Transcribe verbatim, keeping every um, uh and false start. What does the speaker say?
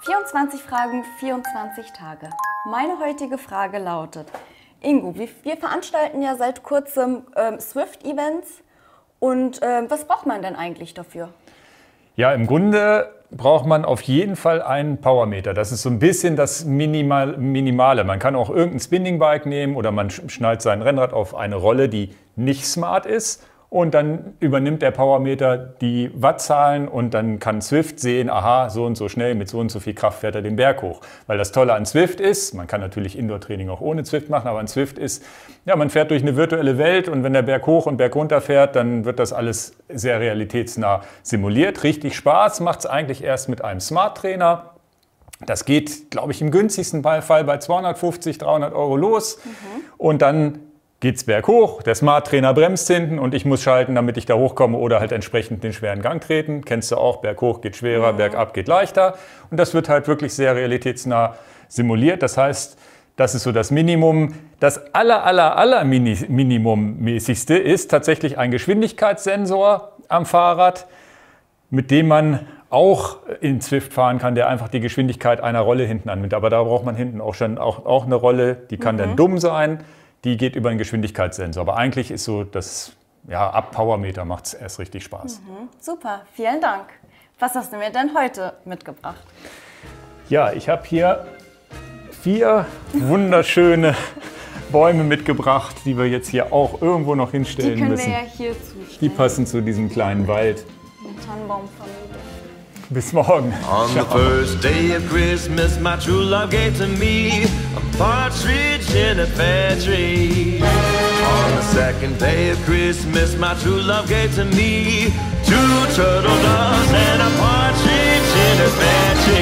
vierundzwanzig Fragen, vierundzwanzig Tage. Meine heutige Frage lautet, Ingo, wir, wir veranstalten ja seit kurzem ähm, Zwift-Events und ähm, was braucht man denn eigentlich dafür? Ja, im Grunde braucht man auf jeden Fall einen Powermeter. Das ist so ein bisschen das Minimal, Minimale. Man kann auch irgendein Spinningbike nehmen oder man schnallt sein Rennrad auf eine Rolle, die nicht smart ist. Und dann übernimmt der Powermeter die Wattzahlen und dann kann Zwift sehen, aha, so und so schnell, mit so und so viel Kraft fährt er den Berg hoch. Weil das Tolle an Zwift ist, man kann natürlich Indoor-Training auch ohne Zwift machen, aber an Zwift ist, ja, man fährt durch eine virtuelle Welt und wenn der Berg hoch und Berg runter fährt, dann wird das alles sehr realitätsnah simuliert. Richtig Spaß macht es eigentlich erst mit einem Smart-Trainer. Das geht, glaube ich, im günstigsten Fall bei zweihundertfünfzig, dreihundert Euro los mhm. und dann geht's berghoch, der Smart-Trainer bremst hinten und ich muss schalten, damit ich da hochkomme oder halt entsprechend den schweren Gang treten. Kennst du auch, berghoch geht schwerer, mhm. bergab geht leichter. Und das wird halt wirklich sehr realitätsnah simuliert. Das heißt, das ist so das Minimum. Das aller, aller, aller Minimummäßigste ist tatsächlich ein Geschwindigkeitssensor am Fahrrad, mit dem man auch in Zwift fahren kann, der einfach die Geschwindigkeit einer Rolle hinten annimmt. Aber da braucht man hinten auch schon auch, auch eine Rolle, die kann mhm. dann dumm sein. Die geht über einen Geschwindigkeitssensor. Aber eigentlich ist so, das, ja, ab Powermeter macht es erst richtig Spaß. Mhm, super, vielen Dank. Was hast du mir denn heute mitgebracht? Ja, ich habe hier vier wunderschöne Bäume mitgebracht, die wir jetzt hier auch irgendwo noch hinstellen müssen. Die können müssen. wir ja hier zustellen. Die passen zu diesem kleinen Wald. Eine Tannenbaumfamilie. Bis morgen. On the first day of Christmas, my true love gave to me a partridge in a pear tree. On the second day of Christmas, my true love gave to me two turtle doves and a partridge in a pear tree.